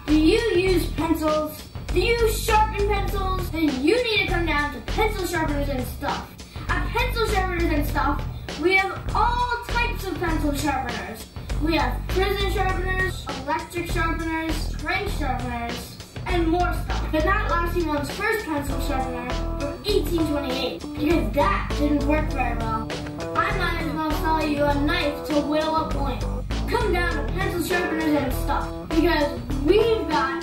Do you use pencils? Do you sharpen pencils? Then you need to come down to Pencil Sharpeners and Stuff. At Pencil Sharpeners and Stuff, we have all types of pencil sharpeners. We have prison sharpeners, electric sharpeners, crank sharpeners, and more stuff. But not Lassie One's first pencil sharpener from 1828, because that didn't work very well. I might as well sell you a knife to whittle a point. Come down to Pencil Sharpeners and Stuff, because we've got